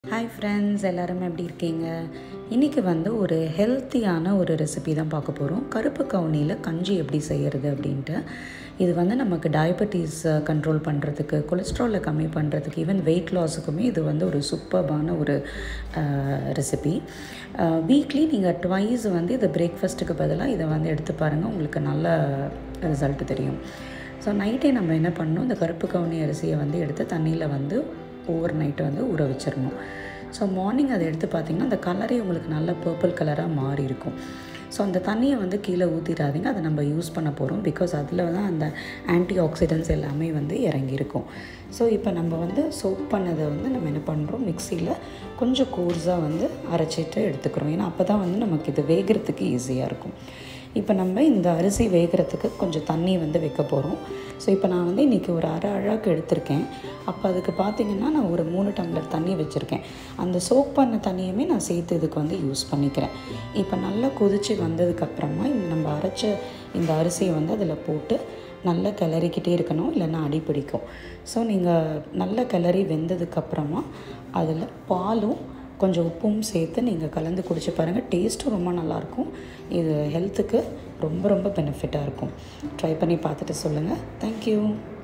Hi friends, எல்லோரும் எப்படி இருக்கீங்க? இன்றைக்கி ஒரு ஹெல்த்தியான ஒரு ரெசிபி தான் பார்க்க போகிறோம். கருப்பு கவுனியில் கஞ்சி எப்படி செய்கிறது அப்படின்ட்டு. இது நமக்கு டயபெட்டிஸ் கண்ட்ரோல் பண்ணுறதுக்கு, கொலஸ்ட்ராலை கம்மி பண்ணுறதுக்கு, ஈவன் வெயிட் லாஸுக்குமே இது ஒரு சூப்பர்பான ஒரு ரெசிபி. வீக்லி நீங்கள் ட்வைஸ் இதை பிரேக்ஃபாஸ்ட்டுக்கு பதிலாக இதை எடுத்து பாருங்கள், உங்களுக்கு நல்ல ரிசல்ட் தெரியும். ஸோ நைட்டே நம்ம என்ன பண்ணணும், இந்த கருப்பு கவுனி அரிசியை எடுத்து தண்ணியில் ஓவர் நைட்டு ஊற வச்சிடணும். ஸோ மார்னிங் அதை எடுத்து பார்த்திங்கன்னா அந்த கலரே உங்களுக்கு நல்ல பர்பிள் கலராக மாறி இருக்கும். ஸோ அந்த தண்ணியை கீழே ஊற்றிடாதீங்க, அதை நம்ம யூஸ் பண்ண போகிறோம். பிகாஸ் அதில் தான் அந்த ஆன்டி ஆக்சிடென்ட்ஸ் எல்லாமே இறங்கியிருக்கும். ஸோ இப்போ நம்ம சோப் பண்ணதை நம்ம என்ன பண்ணுறோம், மிக்சியில் கொஞ்சம் கோர்ஸாக அரைச்சிட்டு எடுத்துக்கிறோம். ஏன்னா அப்போ தான் நமக்கு இது வேகிறதுக்கு ஈஸியாக இருக்கும். இப்போ நம்ம இந்த அரிசி வேகிறதுக்கு கொஞ்சம் தண்ணி வைக்க போகிறோம். ஸோ இப்போ நான் இன்றைக்கி ஒரு அரை அழாக்கு எடுத்திருக்கேன். அப்போ அதுக்கு பார்த்திங்கன்னா நான் ஒரு 3 டம்ளர் தண்ணி வச்சுருக்கேன். அந்த சோக் பண்ண தண்ணியுமே நான் சேர்த்து இதுக்கு யூஸ் பண்ணிக்கிறேன். இப்போ நல்லா கொதித்து வந்ததுக்கப்புறமா நம்ம அரைச்ச இந்த அரிசியை அதில் போட்டு நல்லா கிளறிக்கிட்டே இருக்கணும், இல்லைன்னா அடி பிடிக்கும். ஸோ நீங்கள் நல்லா கிளறி வெந்ததுக்கப்புறமா அதில் பாலும் கொஞ்சம் உப்பும் சேர்த்து நீங்கள் கலந்து குடிச்சு பாருங்கள். டேஸ்ட்டும் ரொம்ப நல்லாயிருக்கும். இது ஹெல்த்துக்கு ரொம்ப ரொம்ப பெனிஃபிட்டாக இருக்கும். ட்ரை பண்ணி பார்த்துட்டு சொல்லுங்கள். தேங்க்யூ.